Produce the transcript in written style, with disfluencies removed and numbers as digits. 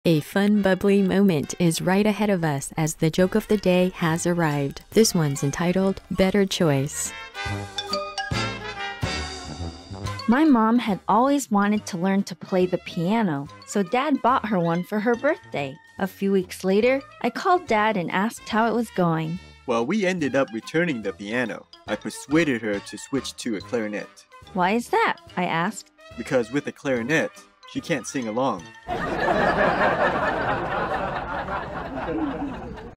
A fun, bubbly moment is right ahead of us as the joke of the day has arrived. This one's entitled, Better Choice. My mom had always wanted to learn to play the piano, so Dad bought her one for her birthday. A few weeks later, I called Dad and asked how it was going. Well, we ended up returning the piano. I persuaded her to switch to a clarinet. Why is that? I asked. Because with a clarinet, she can't sing along.